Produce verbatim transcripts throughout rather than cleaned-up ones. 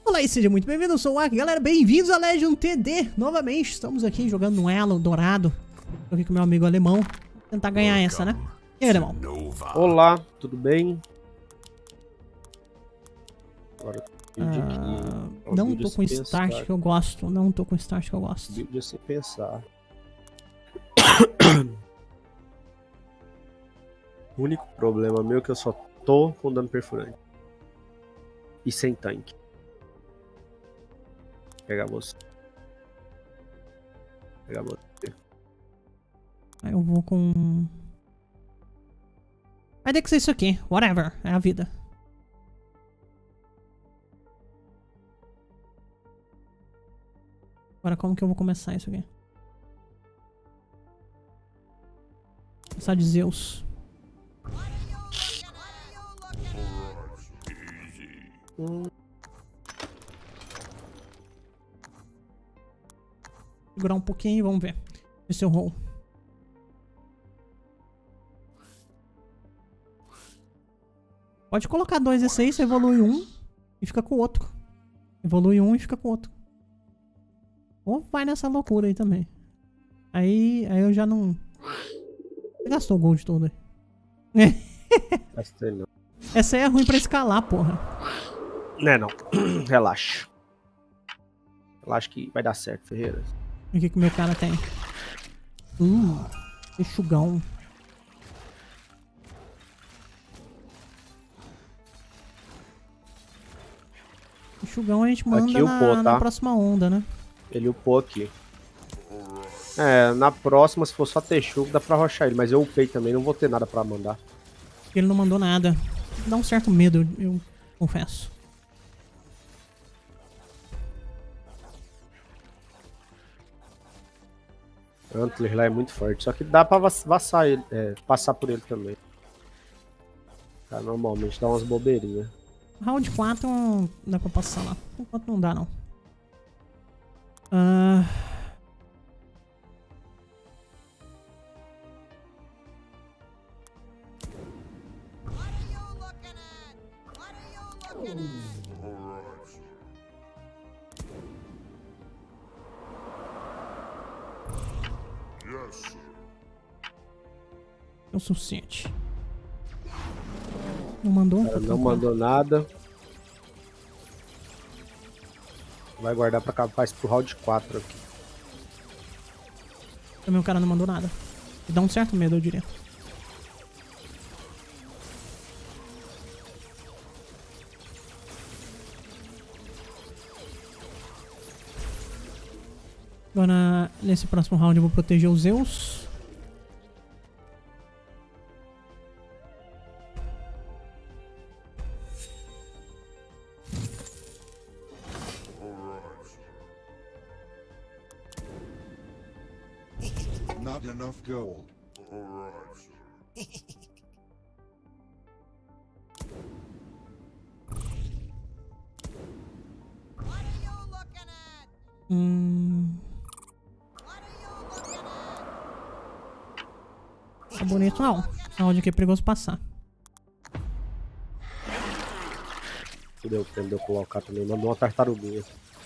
Olá e seja muito bem-vindo, eu sou o Aki, galera, bem-vindos a Legion T D, novamente, estamos aqui jogando no elo dourado, tô aqui com meu amigo alemão, vou tentar ganhar essa, né? E aí, alemão? Olá, tudo bem? Agora, Ah, não tô com start que eu gosto, não tô com start que eu gosto. Build sem pensar. O único problema meu é que eu só tô com dano perfurante. E sem tanque. Vou pegar você. Vou pegar você. Aí eu vou com... Vai ter que ser isso aqui, whatever, é a vida. Agora como que eu vou começar isso aqui? Começar de Zeus. Hum. Segurar um pouquinho e vamos ver. Ver se eu roll. Pode colocar dois e seis, você evolui um e fica com o outro. Evolui um e fica com o outro. Ou vai nessa loucura aí também. Aí, aí eu já não... Você gastou o gold todo aí. Gastei não. Essa aí é ruim pra escalar, porra. Não é não. Relaxa. Relaxa que vai dar certo, Ferreira. O que que o meu cara tem? Uh, enxugão. Enxugão a gente manda Aqui na, upou, tá? na próxima onda, né? Ele upou aqui. É, na próxima, se for só Texugo, dá pra rochar ele. Mas eu upei também, não vou ter nada pra mandar. Ele não mandou nada. Dá um certo medo, eu, eu confesso. Antler lá é muito forte, só que dá pra vassar ele, é, passar por ele também. Tá, normalmente dá umas bobeirinhas. Round quatro dá pra passar lá. Enquanto não dá, não. Ah... É o suficiente. Não mandou? Cara, não mandou nada. Vai guardar pra capaz pro round quatro aqui. Também o cara não mandou nada. E dá um certo medo, eu diria. Agora, nesse próximo round eu vou proteger os Zeus. Not enough gold. Hum... Tá bonito não. Esse round aqui é perigoso passar. Que deu tempo de eu colocar também. Mandou uma tartaruguinha.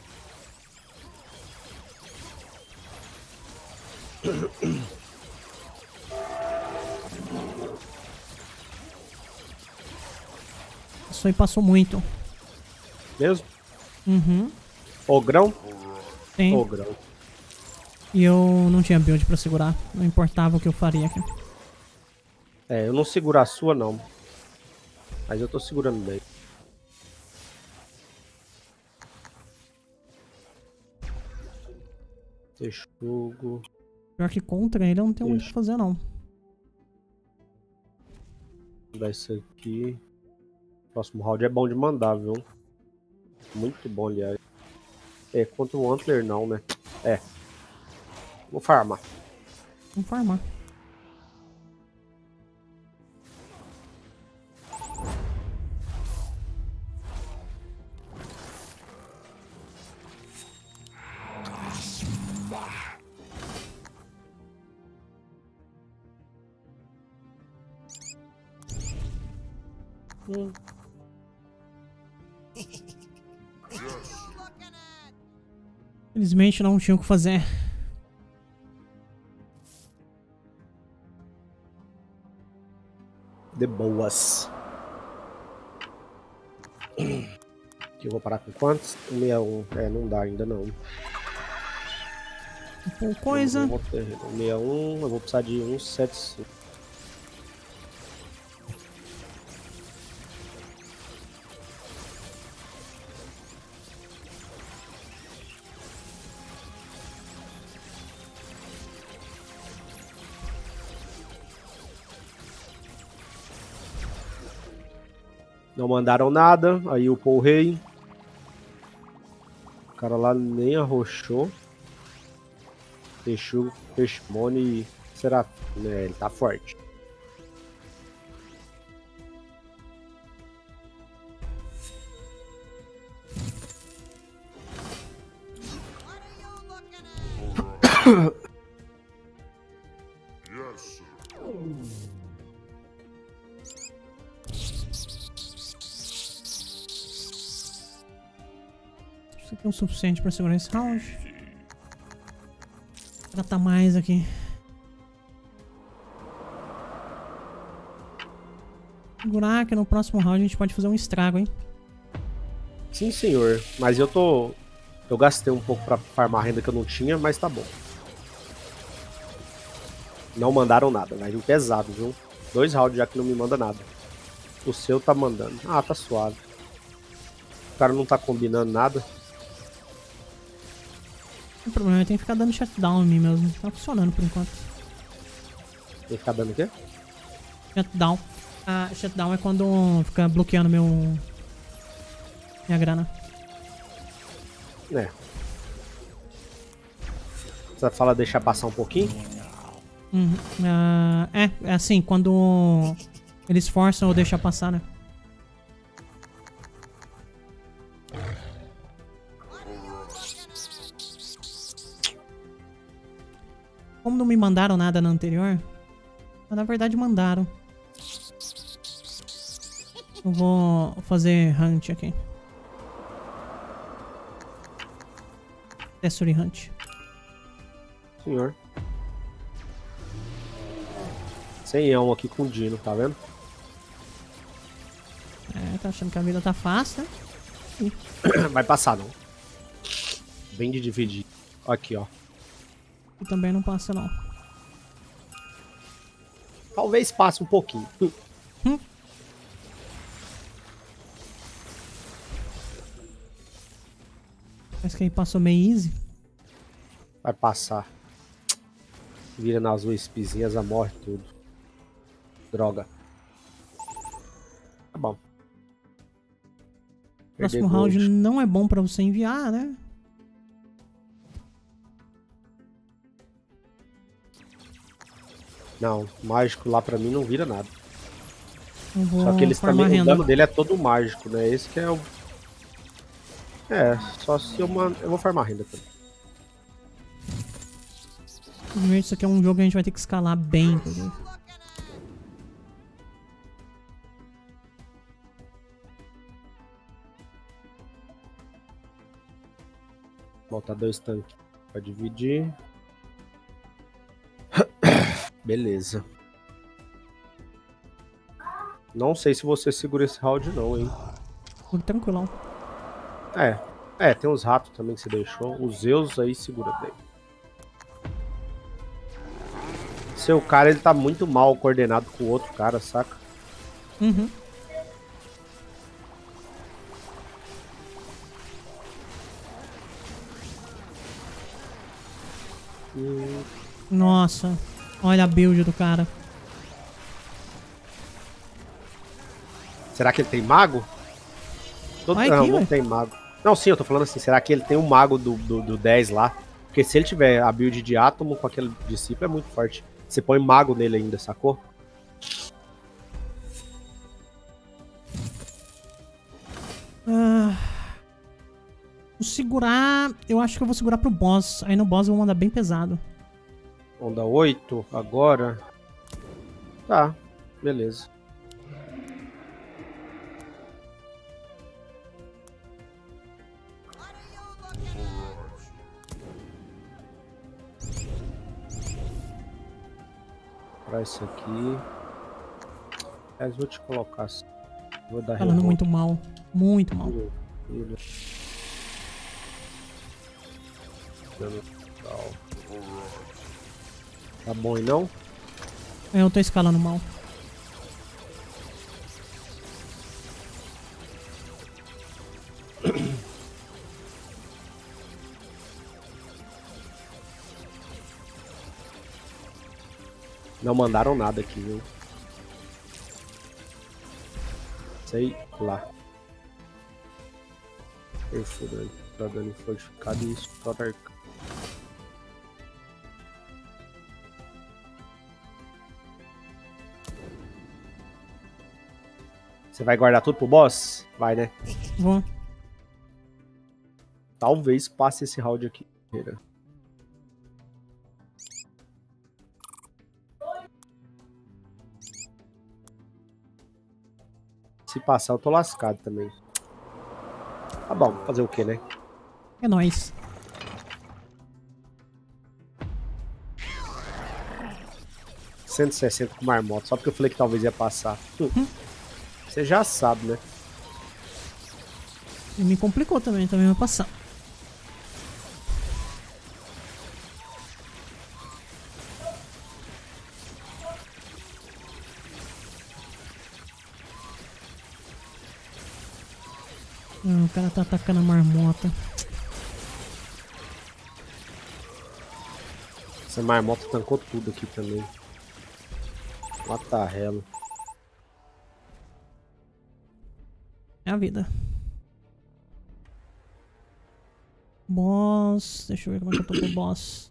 Isso aí passou muito. Mesmo? Uhum. Ogrão? Sim. Ogrão. E eu não tinha build pra segurar. Não importava o que eu faria aqui. É, eu não seguro a sua não. Mas eu tô segurando bem. Texugo. Pior que contra ele eu não tenho muito o que fazer não. Vou dar isso aqui. Próximo round é bom de mandar, viu? Muito bom, aliás. É, contra o Antler não, né? É. Vou farmar. Vamos farmar. Hum. Yes. Infelizmente não tinha o que fazer. De boas. Aqui eu vou parar com quantos? um sessenta e um. É, não dá ainda não. Por coisa. Eu vou ter um sessenta e um, eu vou precisar de um setenta e cinco. Não mandaram nada, aí o Paul Rei. O cara lá nem arrochou. Deixou Peixmone e será, né? Ele tá forte. Isso aqui é o suficiente pra segurar esse round. Vou tratar mais aqui. Segurar que no próximo round a gente pode fazer um estrago, hein? Sim, senhor. Mas eu tô... Eu gastei um pouco pra farmar a renda que eu não tinha, mas tá bom. Não mandaram nada, vai vir pesado, viu? Dois rounds já que não me manda nada. O seu tá mandando. Ah, tá suave. O cara não tá combinando nada. O problema é que tem que ficar dando shutdown em mim mesmo. Tá funcionando por enquanto. Tem que ficar dando o quê? Shutdown. Ah, shutdown é quando fica bloqueando meu... minha grana. É. Você fala deixar passar um pouquinho? Uhum. Ah, é, é assim, quando eles forçam ou deixam passar, né? Como não me mandaram nada na anterior, mas na verdade mandaram. Eu vou fazer hunt aqui. Tessory hunt. Senhor. Sem elmo aqui com o Dino, tá vendo? É, tá achando que a vida tá fácil, né? Vai passar, não. Bem de dividir. Aqui, ó. E também não passa, não. Talvez passe um pouquinho. Hum. Parece que aí passou meio easy. Vai passar. Vira nas duas espizinhas, a morre tudo. Droga. Tá bom. Próximo Perder round gold. não é bom pra você enviar, né? Não, mágico lá pra mim não vira nada. Eu vou Só que eles farmar também, o renda. dano dele é todo mágico, né? Esse que é o... É, só se eu... Man... Eu vou farmar renda também. Infelizmente, isso aqui é um jogo que a gente vai ter que escalar bem, inclusive. Botar dois tanques pra dividir. Beleza. Não sei se você segura esse round não, hein? Jogo tranquilão. É. É, tem os ratos também que você deixou. Os Zeus aí segura bem. Seu cara, ele tá muito mal coordenado com o outro cara, saca? Uhum. Hum, Nossa. Olha a build do cara. será que ele tem mago? Todo... Vai não, aqui, não ué. tem mago. Não, sim, eu tô falando assim, será que ele tem o mago do, do, do dez lá? Porque se ele tiver a build de átomo com aquele discípulo é muito forte. Você põe mago nele ainda, sacou? Ah, vou segurar... Eu acho que eu vou segurar pro boss. Aí no boss eu vou mandar bem pesado. Onda oito, agora. Tá, beleza. Pra isso aqui. Mas vou te colocar assim. Vou dar Falando revolta. muito mal. Muito mal. Filho. Dano tal. Tá bom e não? Eu tô escalando mal. Não mandaram nada aqui, viu? Sei lá. Perfurante. Tá dando fortificado e história. Você vai guardar tudo pro boss? Vai, né? Vou. Talvez passe esse round aqui. Se passar, eu tô lascado também. Tá bom, fazer o que, né? É nóis. cento e sessenta com marmota, só porque eu falei que talvez ia passar. Hum. Você já sabe, né? E me complicou também, também vai passar. Ah, o cara tá atacando a marmota. Essa marmota tancou tudo aqui também. Matarrelo. É a vida. Boss. Deixa eu ver como é que eu tô pro boss.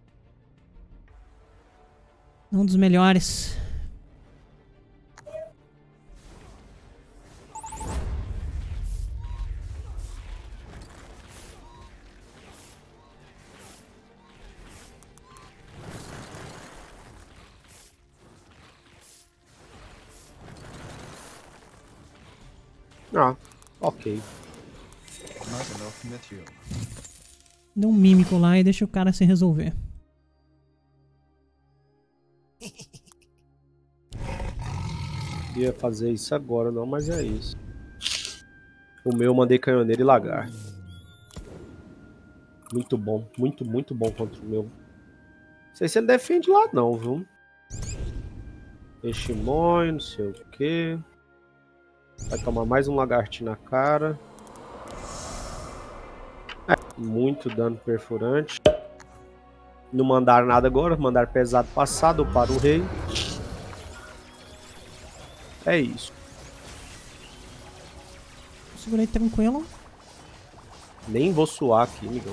Um dos melhores. Ah, ok. Not enough material. Dá um mímico lá e deixa o cara se resolver. Ia fazer isso agora não, mas é isso. O meu eu mandei canhoneiro e lagarto. Muito bom, muito, muito bom contra o meu. Não sei se ele defende lá não, viu? Peiximói, não sei o que. Vai tomar mais um lagartinho na cara. É, muito dano perfurante. Não mandaram nada agora, mandaram pesado passado para o rei. É isso. Segurei tranquilo. Nem vou suar aqui, amigão.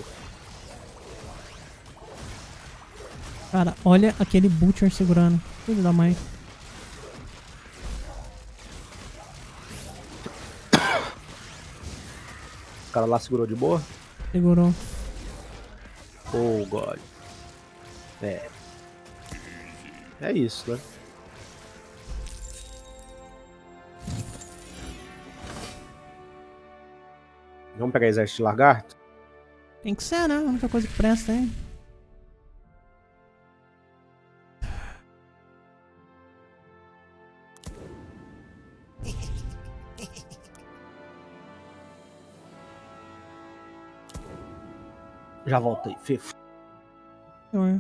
Cara, olha aquele Butcher segurando. Filho da mãe. O cara lá segurou de boa? Segurou. Oh, God. É. É isso, né? Vamos pegar exército de lagarto? Tem que ser, né? A única coisa que presta, hein? Já voltei, Fefo. Senhor.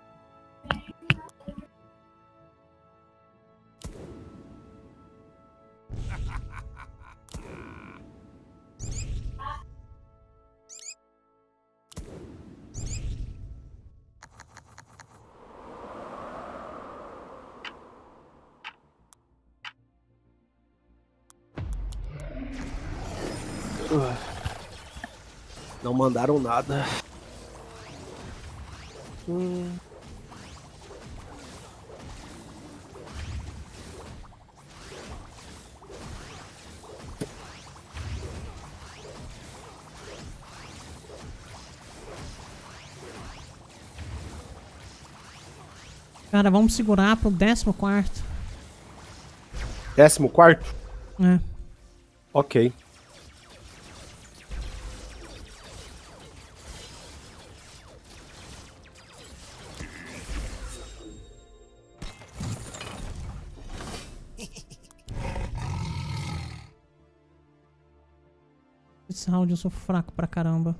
Não mandaram nada. Hum. Cara, vamos segurar pro décimo quarto. Décimo quarto? É. Ok. Esse round eu sou fraco pra caramba.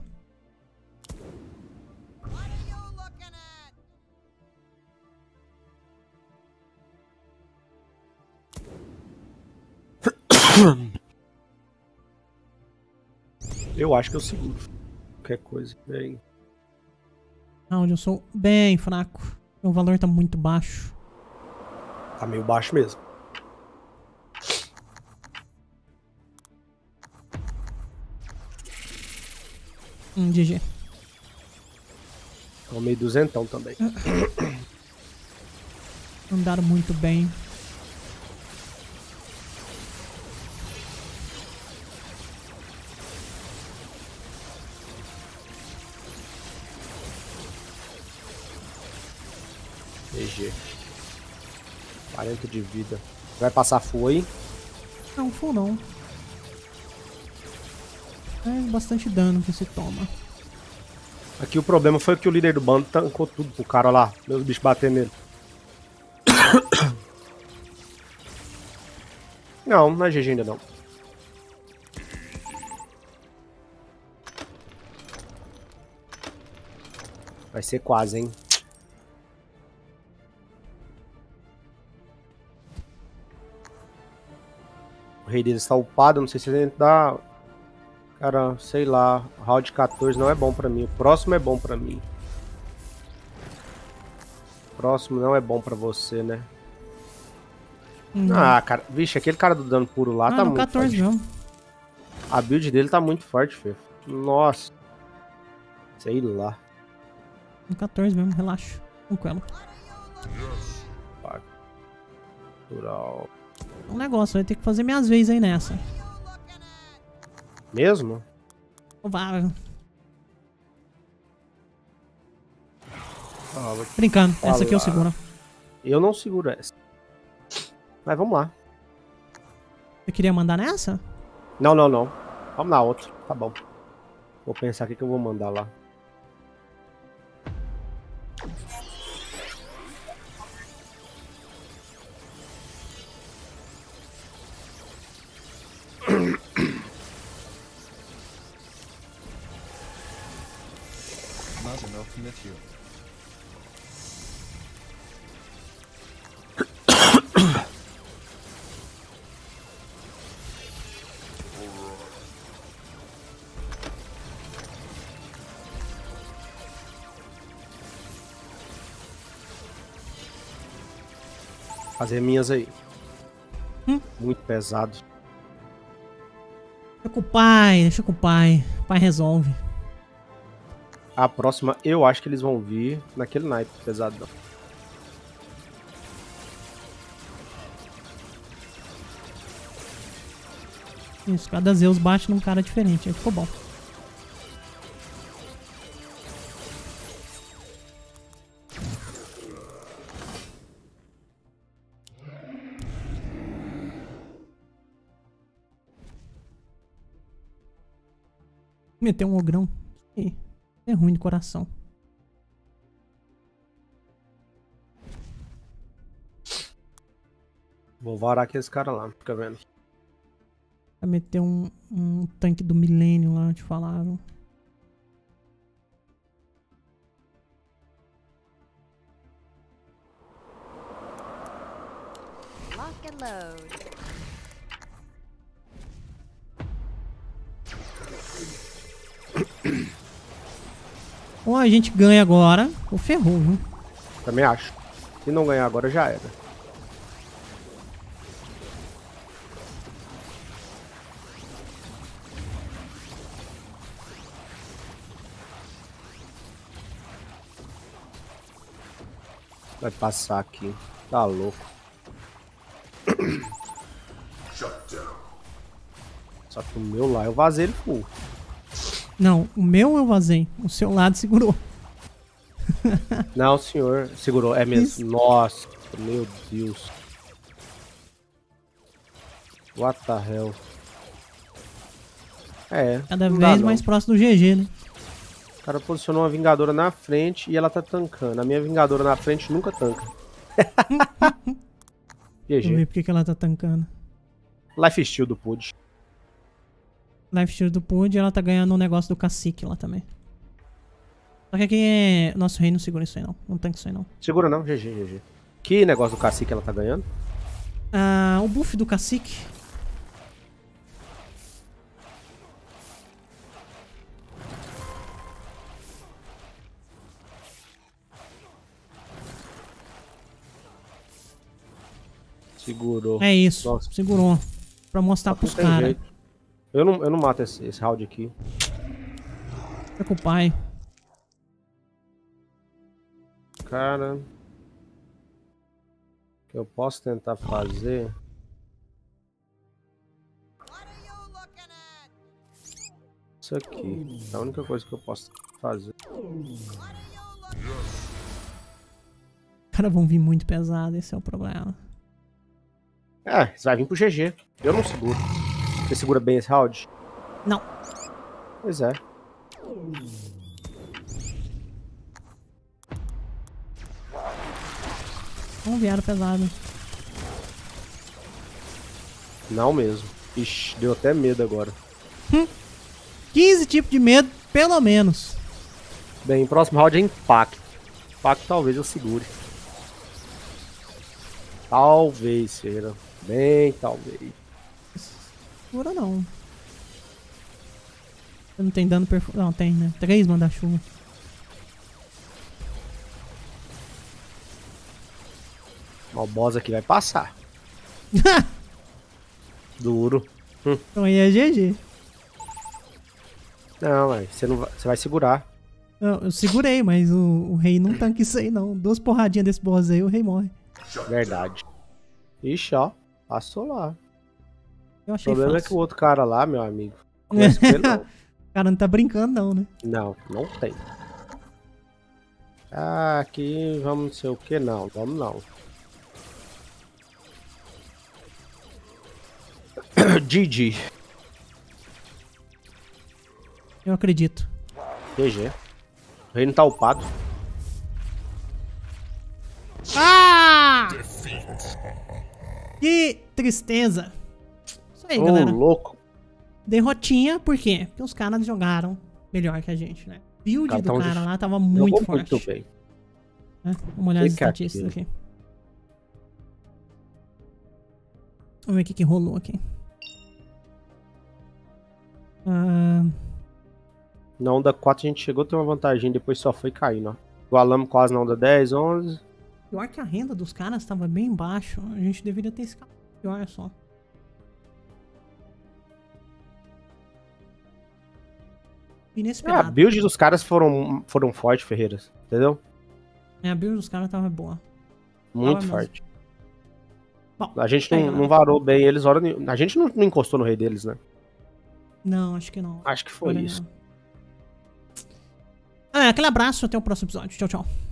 Eu acho que eu seguro. Qualquer coisa. Bem. Round eu sou bem fraco. Meu valor tá muito baixo. Tá meio baixo mesmo. Hum, G G. Tomei duzentão também. Andaram muito bem. G G. quarenta de vida. Vai passar full aí? Não, full não. É bastante dano que se toma. Aqui o problema foi que o líder do bando tancou tudo pro cara lá. Meus bichos batendo nele. Não, não é G G ainda não. Vai ser quase, hein? O rei deles está upado, não sei se ele dá... Cara, sei lá, round quatorze não é bom pra mim. O próximo é bom pra mim. O próximo não é bom pra você, né? Hum. Ah, cara, vixe, aquele cara do dano puro lá Ah, tá no muito quatorze forte. mesmo. A build dele tá muito forte, Fê. Nossa. Sei lá. No quatorze mesmo, relaxa. Tranquilo. Natural. É um negócio, vai ter que fazer minhas vezes aí nessa. Mesmo? Provável. Ah, vou Brincando, essa aqui eu falar. seguro. Eu não seguro essa. Mas vamos lá. Você queria mandar nessa? Não, não, não. Vamos na outra. Tá bom. Vou pensar o que que eu vou mandar lá. Not enough material. Fazer minhas aí. Hum? Muito pesado. Deixa com o pai, deixa com o pai. O pai resolve. A próxima eu acho que eles vão vir naquele naipe pesadão. Isso, cada Zeus bate num cara diferente. Aí ficou bom. Meteu um ogrão. Ih, é ruim de coração. Vou varar aqueles caras lá, fica vendo. Vai meter um, um tanque do milênio lá, te falaram. Lock and load. Ou a gente ganha agora, ou ferrou, viu? Também acho. Se não ganhar agora, já era. Vai passar aqui. Tá louco. Só que o meu lá eu vazei ele full. Não, o meu eu vazei. O seu lado segurou. Não, senhor. Segurou. É mesmo. Isso. Nossa. Meu Deus. What the hell? É. Cada não dá vez não. mais próximo do G G, né? O cara posicionou uma Vingadora na frente e ela tá tancando. A minha Vingadora na frente nunca tanca. Deixa eu G G. ver porque que ela tá tancando. Life Steal do Pud. Life Steal do Pud e ela tá ganhando um negócio do cacique lá também. Só que aqui é... Nosso rei não segura isso aí não. Não tanca isso aí não. Segura não, G G, G G. Que negócio do cacique ela tá ganhando? Ah, o buff do cacique. Segurou. É isso. Nossa. Segurou. Pra mostrar Só que pros não tem caras. jeito. Eu não, eu não mato esse, esse round aqui. Fica com o pai. Cara... O que eu posso tentar fazer... Isso aqui. É a única coisa que eu posso fazer. Os caras vão vir muito pesado, esse é o problema. É, você vai vir pro G G. Eu não seguro. Você segura bem esse round? Não. Pois é. Não vieram pesado. Não mesmo. Ixi, deu até medo agora. quinze tipos de medo, pelo menos. Bem, próximo round é impacto. Impacto talvez eu segure. Talvez, Feira. Bem, talvez. Segura não. Não tem dano perfu... Não, tem, né? Três manda-chuva. O boss aqui vai passar. Duro. Hum. Então aí é G G. Não, mas você não vai, você vai segurar. Não, eu segurei, mas o, o rei não tanca isso aí não. Duas porradinhas desse boss aí, o rei morre. Verdade. Ixi, ó. Passou lá. Eu O achei problema fácil. é que o outro cara lá, meu amigo. Conversa com ele, não. O cara não tá brincando não, né? Não, não tem. Ah, aqui vamos não sei o que, não. Vamos não. G G. Eu acredito. G G. O rei não tá upado. Ah! Que tristeza. Isso aí, Ô, galera. louco. Derrotinha, por quê? Porque os caras jogaram melhor que a gente, né? Build Cara, do tá um cara dif- lá tava muito Jogou forte. muito bem. Né? Vamos olhar as Que que é estatísticas aquilo? aqui. Vamos ver o que, que rolou aqui. Ah, Na onda quatro a gente chegou a ter uma vantagem, depois só foi caindo, ó. Igualamos quase na onda dez, onze. pior que a renda dos caras tava bem baixo. A gente deveria ter escapado. Pior só. Ah, a Inesperado. build dos caras foram, foram fortes, Ferreiras. Entendeu? É, a build dos caras tava boa. Muito mesmo. forte. Bom, A gente aí, não, galera. não varou bem eles, hora nenhuma. A gente não, não encostou no rei deles, né? Não, acho que não. Acho que foi Olha, isso. não. É, aquele abraço, até o próximo episódio. Tchau, tchau.